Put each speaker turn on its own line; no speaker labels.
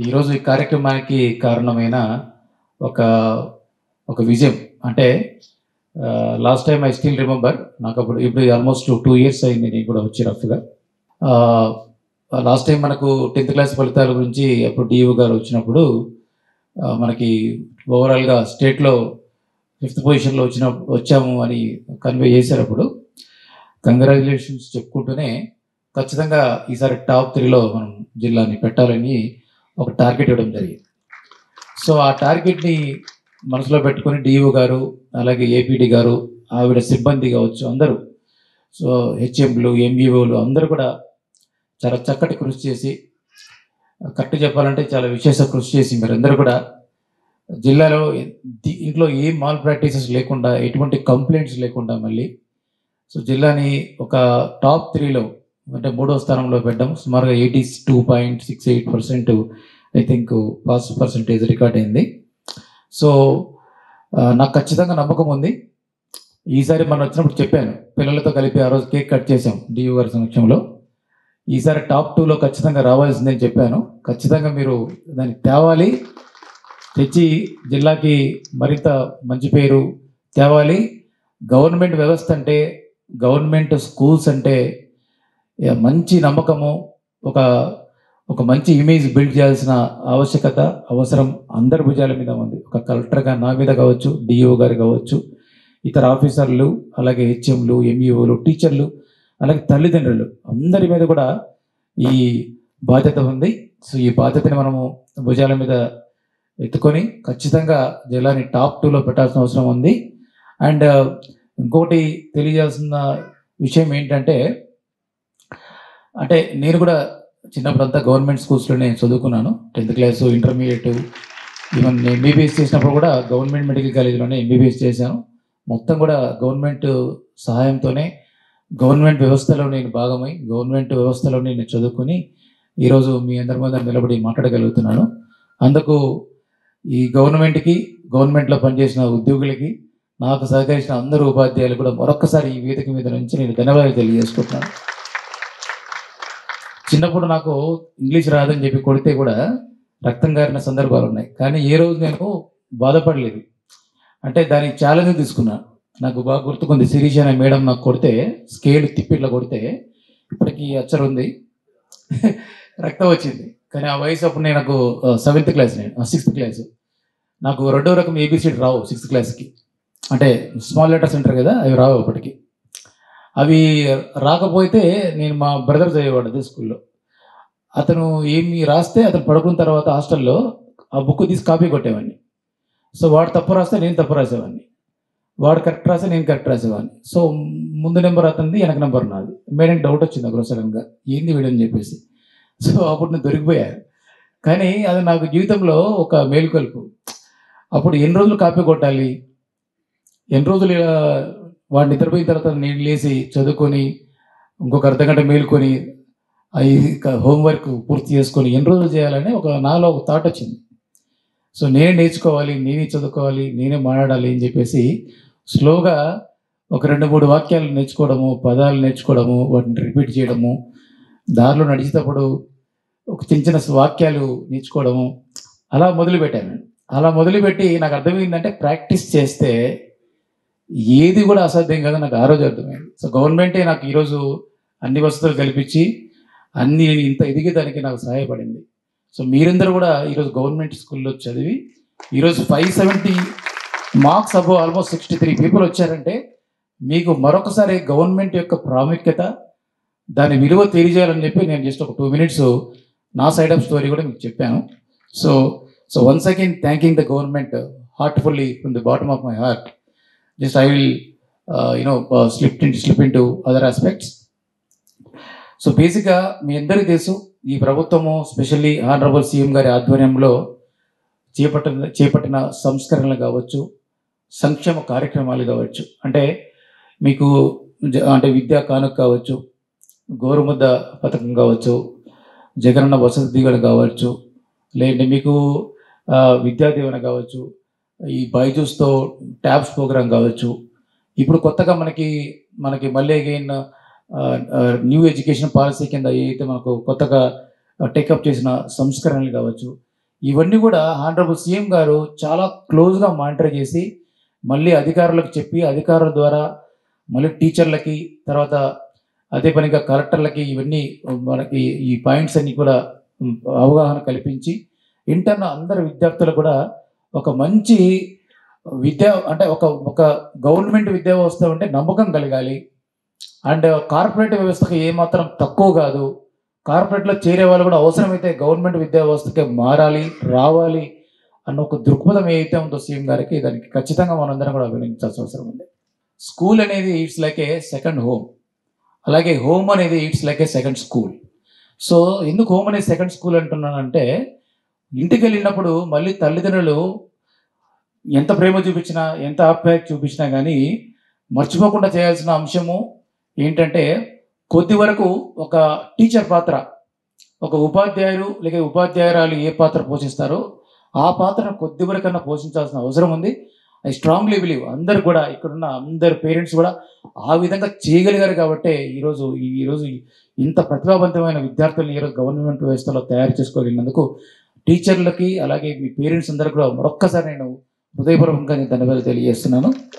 ఈరోజు ఈ కార్యక్రమానికి కారణమైన ఒక ఒక విజయం అంటే last time I still remember నాకు ఇప్పుడు ఆల్మోస్ట్ 2 years అయింది నేను కూడా వచ్చి రఫ్గా. లాస్ట్ టైం మనకు 10th క్లాస్ ఫలితాల గురించి అప్పుడు డిఓ గారు వచ్చినప్పుడు మనకి ఓవరాల్గా స్టేట్లో 5th పొజిషన్లో వచ్చాము అని కన్వే చేసేటప్పుడు కంగ్రాచులేషన్స్ చెప్పుకుంటూనే ఖచ్చితంగా ఈసారి టాప్ 3లో మనం జిల్లాని పెట్టాలని ఒక టార్గెట్ ఇవ్వడం జరిగింది. సో ఆ టార్గెట్ని మనసులో పెట్టుకొని డిఓ గారు అలాగే ఏపీడీ గారు ఆవిడ సిబ్బంది కావచ్చు అందరూ, సో హెచ్ఎంలు ఎంఈఓలు అందరూ కూడా చాలా చక్కటి కృషి చేసి, కరెక్ట్ చెప్పాలంటే చాలా విశేష కృషి చేసి మీరందరూ కూడా జిల్లాలో ఇంట్లో ఏ మాల్ ప్రాక్టీసెస్ లేకుండా ఎటువంటి కంప్లైంట్స్ లేకుండా మళ్ళీ సో జిల్లాని ఒక టాప్ 3లో అంటే 3వ స్థానంలో పెట్టడం. సుమారుగా 82.68% I think pass percentage record అయింది. సో నాకు ఖచ్చితంగా నమ్మకం ఉంది. ఈసారి మనం వచ్చినప్పుడు చెప్పాను, పిల్లలతో కలిపి ఆ రోజు కేక్ కట్ చేసాం డియూ గారి సమక్షంలో. ఈసారి టాప్ 2లో ఖచ్చితంగా రావాల్సిందని చెప్పాను. ఖచ్చితంగా మీరు దాన్ని తేవాలి, తెచ్చి జిల్లాకి మరింత మంచి పేరు తేవాలి. గవర్నమెంట్ వ్యవస్థ అంటే, గవర్నమెంట్ స్కూల్స్ అంటే మంచి నమ్మకము, ఒక మంచి ఇమేజ్ బిల్డ్ చేయాల్సిన ఆవశ్యకత అవసరం అందరి భుజాల మీద ఉంది. ఒక కలెక్టర్గా నా మీద కావచ్చు, డిఓ గారు కావచ్చు, ఇతర ఆఫీసర్లు, అలాగే హెచ్ఎంలు, ఎంఈఓలు, టీచర్లు, అలాగే తల్లిదండ్రులు అందరి మీద కూడా ఈ బాధ్యత ఉంది. సో ఈ బాధ్యతని మనము భుజాల మీద ఎత్తుకొని ఖచ్చితంగా జిల్లాని టాప్ 2లో పెట్టాల్సిన అవసరం ఉంది. అండ్ ఇంకోటి తెలియజేయాల్సిన విషయం ఏంటంటే, అంటే నేను కూడా చిన్నప్పుడంతా గవర్నమెంట్ స్కూల్స్లోనే చదువుకున్నాను. 10th class, intermediate, even MBBS చేసినప్పుడు కూడా గవర్నమెంట్ మెడికల్ కాలేజీలోనే ఎంబీబీఎస్ చేశాను. మొత్తం కూడా గవర్నమెంట్ సహాయంతోనే గవర్నమెంట్ వ్యవస్థలో నేను భాగమై గవర్నమెంట్ వ్యవస్థలో నేను చదువుకుని ఈరోజు మీ అందరి మీద నిలబడి మాట్లాడగలుగుతున్నాను. అందుకు ఈ గవర్నమెంట్కి, గవర్నమెంట్లో పనిచేసిన ఉద్యోగులకి, నాకు సహకరించిన అందరూ ఉపాధ్యాయులు కూడా మరొక్కసారి ఈ వేదిక మీద నుంచి నేను ధన్యవాదాలు తెలియజేసుకుంటున్నాను. చిన్నప్పుడు నాకు ఇంగ్లీష్ రాదని చెప్పి కొడితే కూడా రక్తం గారిన సందర్భాలు ఉన్నాయి, కానీ ఏ రోజు నేను బాధపడలేదు. అంటే దానికి ఛాలెంజ్ తీసుకున్నాను. నాకు బాగా గుర్తుకుంది, శిరీష అనే మేడం నాకు కొడితే, స్కేల్ తిప్పి ఇట్లా కొడితే ఇప్పటికీ అచ్చరు ఉంది, రక్తం వచ్చింది. కానీ ఆ వయసు అప్పుడు నాకు 7th క్లాస్, నేను 6th క్లాస్. నాకు 2వ రకం ఏబిసిడి రావు 6th క్లాస్కి, అంటే స్మాల్ లెటర్స్ అంటారు కదా, అవి రావు అప్పటికి. అవి రాకపోతే నేను మా బ్రదర్ చదివేవాడు అదే స్కూల్లో. అతను ఏమి రాస్తే అతను పడుకున్న తర్వాత హాస్టల్లో ఆ బుక్ తీసి కాపీ కొట్టేవాడిని. సో వాడు తప్పు రాస్తే నేను తప్పు రాసేవాడిని, వాడు కరెక్ట్ రాస్తే నేను కరెక్ట్ రాసేవాడిని. సో ముందు నెంబర్ అతనిది, వెనక నెంబర్ నాది. మేడం డౌట్ వచ్చింది అక్కడ సడన్గా, ఏంది వీడని చెప్పేసి. సో అప్పుడు నేను దొరికిపోయాను. కానీ అది నాకు జీవితంలో ఒక మేలుకొలుపు. అప్పుడు ఎన్ని రోజులు కాపీ కొట్టాలి, ఎన్ని రోజులు వాడు నిద్రపోయిన తర్వాత నేను లేచి చదువుకొని ఇంకొక అర్ధగంట మేలుకొని అవి హోంవర్క్ పూర్తి చేసుకొని ఎన్ని రోజులు చేయాలని నాలో ఒక థాట్ వచ్చింది. సో నేనే నేర్చుకోవాలి, నేనే చదువుకోవాలి, నేనే మాట్లాడాలి అని చెప్పేసి స్లోగా ఒక 2-3 వాక్యాలు నేర్చుకోవడము, పదాలు నేర్చుకోవడము, వాటిని రిపీట్ చేయడము, దారిలో నడిచేటప్పుడు ఒక చిన్న వాక్యాలు నేర్చుకోవడము, అలా మొదలుపెట్టాను. అలా మొదలుపెట్టి నాకు అర్థమైందంటే ప్రాక్టీస్ చేస్తే ఏది కూడా అసాధ్యం కదా, నాకు ఆ రోజు అర్థమైంది. సో గవర్నమెంటే నాకు ఈరోజు అన్ని వసతులు కల్పించి అన్ని ఇంత ఎదిగేదానికి నాకు సహాయపడింది. సో మీరందరూ కూడా ఈరోజు గవర్నమెంట్ స్కూల్లో చదివి ఈరోజు 570 మార్క్స్ అబోవ్ ఆల్మోస్ట్ 63 పీపుల్ వచ్చారంటే మీకు మరొకసారి గవర్నమెంట్ యొక్క ప్రాముఖ్యత, దాని విలువ తెలియజేయాలని చెప్పి నేను జస్ట్ ఒక 2 minutes నా సైడ్ ఆఫ్ స్టోరీ కూడా మీకు చెప్పాను. So once again thanking the government heartfully from the bottom of my heart. Just I will, slip into other aspects. So బేసిక్గా మీ అందరికీ తెలుసు, ఈ ప్రభుత్వము స్పెషల్లీ ఆనరబుల్ సీఎం గారి ఆధ్వర్యంలో చేపట్టిన సంస్కరణలు కావచ్చు, సంక్షేమ కార్యక్రమాలు కావచ్చు, అంటే మీకు అంటే విద్యా కానుక కావచ్చు, గోరుముద్ద పథకం కావచ్చు, జగనన్న వసతి దీవెన కావచ్చు, లేదంటే మీకు విద్యా దీవెన కావచ్చు, ఈ బైజూస్తో ట్యాబ్స్ ప్రోగ్రామ్ కావచ్చు, ఇప్పుడు కొత్తగా మనకి మళ్ళీ అగైన్ న్యూ ఎడ్యుకేషన్ పాలసీ కింద ఏదైతే మనకు కొత్తగా టేకప్ చేసిన సంస్కరణలు కావచ్చు, ఇవన్నీ కూడా హానరబుల్ సీఎం గారు చాలా క్లోజ్గా మానిటర్ చేసి మళ్ళీ అధికారులకు చెప్పి అధికారుల ద్వారా మళ్ళీ టీచర్లకి తర్వాత అదే పనిగా కలెక్టర్లకి ఇవన్నీ మనకి ఈ పాయింట్స్ అన్ని కూడా అవగాహన కల్పించి ఇంటర్న అందరు విద్యార్థులకు కూడా ఒక మంచి విద్య అంటే ఒక గవర్నమెంట్ విద్యా వ్యవస్థ అంటే నమ్మకం కలగాలి. అండ్ కార్పొరేట్ వ్యవస్థకు ఏమాత్రం తక్కువ కాదు. కార్పొరేట్లో చేరే వాళ్ళు కూడా అవసరమైతే గవర్నమెంట్ విద్యా వ్యవస్థకే మారాలి, రావాలి అన్న ఒక దృక్పథం ఏదైతే ఉందో సీఎం గారికి, దానికి ఖచ్చితంగా మనందరం కూడా అభినందించాల్సిన అవసరం ఉంది. స్కూల్ అనేది it's like a second home, అలాగే హోమ్ అనేది it's like a second school. So ఎందుకు హోమ్ అనేది సెకండ్ స్కూల్ అంటున్నానంటే, ఇంటికి వెళ్ళినప్పుడు మళ్ళీ తల్లిదండ్రులు ఎంత ప్రేమ చూపించినా ఎంత ఆప్యాయత చూపించినా కానీ మర్చిపోకుండా చేయాల్సిన అంశము ఏంటంటే, కొద్ది వరకు ఒక టీచర్ పాత్ర, ఒక ఉపాధ్యాయుడు లేక ఉపాధ్యాయురాలు ఏ పాత్ర పోషిస్తారో ఆ పాత్రను కొద్ది వరకన్నా పోషించాల్సిన అవసరం ఉంది. ఐ స్ట్రాంగ్లీ బిలీవ్ అందరు కూడా ఇక్కడున్న అందరు పేరెంట్స్ కూడా ఆ విధంగా చేయగలిగారు కాబట్టి ఈరోజు ఇంత ప్రతిభావంతమైన విద్యార్థులను ఈరోజు గవర్నమెంట్ వ్యవస్థలో తయారు చేసుకోగలిగినందుకు టీచర్లకి అలాగే మీ పేరెంట్స్ అందరూ కూడా మరొక్కసారి నేను హృదయపూర్వకంగా ధన్యవాదాలు తెలియజేస్తున్నాను.